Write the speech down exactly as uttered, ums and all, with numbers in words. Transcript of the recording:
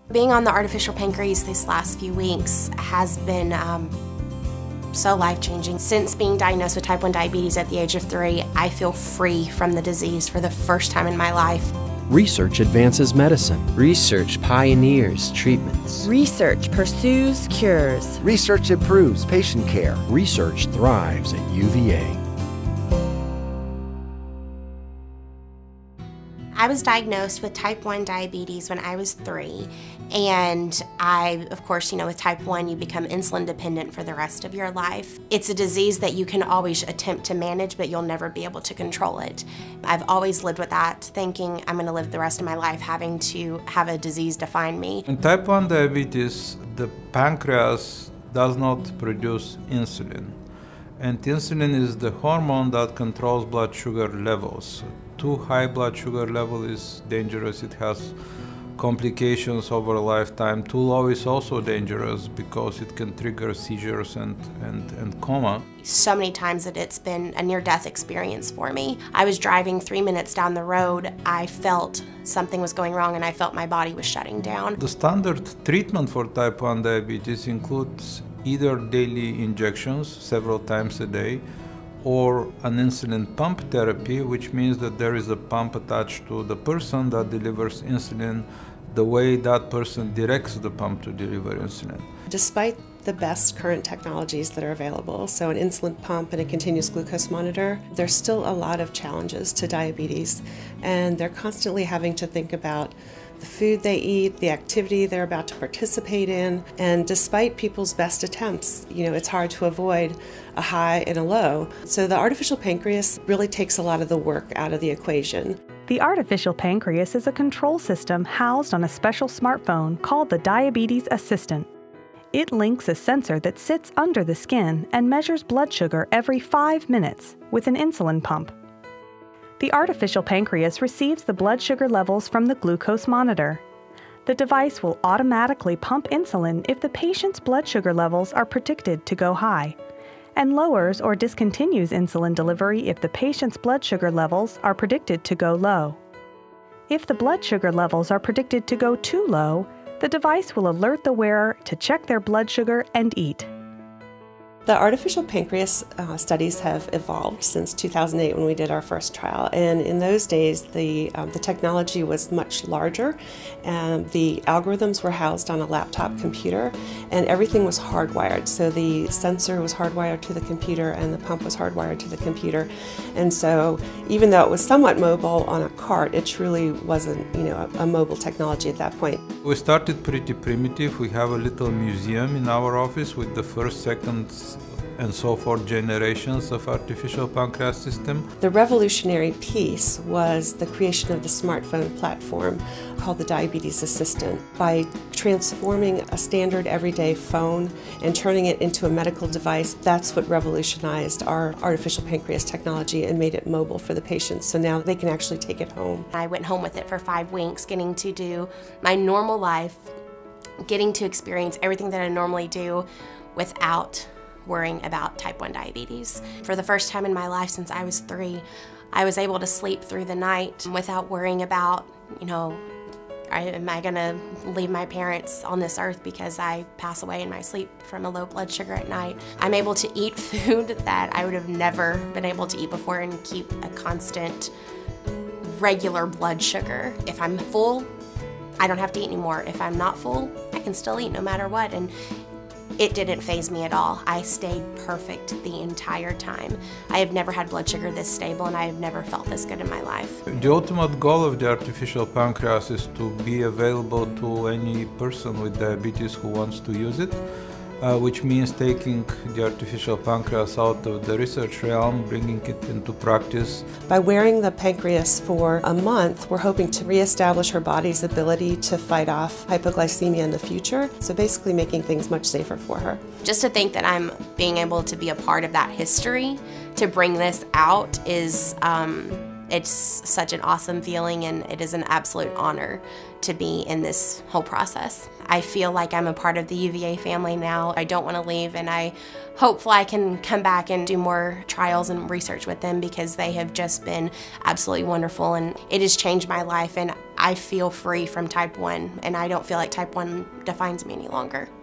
Being on the artificial pancreas these last few weeks has been um, so life-changing. Since being diagnosed with type one diabetes at the age of three, I feel free from the disease for the first time in my life. Research advances medicine. Research pioneers treatments. Research pursues cures. Research improves patient care. Research thrives at U V A. I was diagnosed with type one diabetes when I was three, and I, of course, you know, with type one, you become insulin dependent for the rest of your life. It's a disease that you can always attempt to manage, but you'll never be able to control it. I've always lived with that, thinking I'm going to live the rest of my life having to have a disease define me. In type one diabetes, the pancreas does not produce insulin, and insulin is the hormone that controls blood sugar levels. Too high blood sugar level is dangerous. It has complications over a lifetime. Too low is also dangerous because it can trigger seizures and, and, and coma. So many times that it's been a near-death experience for me. I was driving three minutes down the road. I felt something was going wrong and I felt my body was shutting down. The standard treatment for type one diabetes includes either daily injections several times a day, or an insulin pump therapy, which means that there is a pump attached to the person that delivers insulin the way that person directs the pump to deliver insulin. Despite the best current technologies that are available, so an insulin pump and a continuous glucose monitor, there's still a lot of challenges to diabetes, and they're constantly having to think about the food they eat, the activity they're about to participate in, and despite people's best attempts, you know, it's hard to avoid a high and a low. So the artificial pancreas really takes a lot of the work out of the equation. The artificial pancreas is a control system housed on a special smartphone called the Diabetes Assistant. It links a sensor that sits under the skin and measures blood sugar every five minutes with an insulin pump. The artificial pancreas receives the blood sugar levels from the glucose monitor. The device will automatically pump insulin if the patient's blood sugar levels are predicted to go high, and lowers or discontinues insulin delivery if the patient's blood sugar levels are predicted to go low. If the blood sugar levels are predicted to go too low, the device will alert the wearer to check their blood sugar and eat. The artificial pancreas uh, studies have evolved since two thousand eight when we did our first trial, and in those days the, um, the technology was much larger, and the algorithms were housed on a laptop computer, and everything was hardwired. So the sensor was hardwired to the computer and the pump was hardwired to the computer, and so even though it was somewhat mobile on a cart, it truly wasn't, you know, a, a mobile technology at that point. We started pretty primitive. We have a little museum in our office with the first, second, and so forth generations of artificial pancreas system. The revolutionary piece was the creation of the smartphone platform called the Diabetes Assistant. By transforming a standard everyday phone and turning it into a medical device, that's what revolutionized our artificial pancreas technology and made it mobile for the patients, so now they can actually take it home. I went home with it for five weeks, getting to do my normal life, getting to experience everything that I normally do without worrying about type one diabetes. For the first time in my life since I was three, I was able to sleep through the night without worrying about, you know, am I gonna leave my parents on this earth because I pass away in my sleep from a low blood sugar at night. I'm able to eat food that I would have never been able to eat before and keep a constant, regular blood sugar. If I'm full, I don't have to eat anymore. If I'm not full, I can still eat no matter what. And it didn't faze me at all. I stayed perfect the entire time. I have never had blood sugar this stable, and I have never felt this good in my life. The ultimate goal of the artificial pancreas is to be available to any person with diabetes who wants to use it, uh, which means taking the artificial pancreas out of the research realm, bringing it into practice. By wearing the pancreas for a month, we're hoping to reestablish her body's ability to fight off hypoglycemia in the future, so basically making things much safer for her. Just to think that I'm being able to be a part of that history, to bring this out, is um, it's such an awesome feeling, and it is an absolute honor to be in this whole process. I feel like I'm a part of the U V A family now. I don't want to leave, and I hopefully I can come back and do more trials and research with them, because they have just been absolutely wonderful, and it has changed my life, and I feel free from type one, and I don't feel like type one defines me any longer.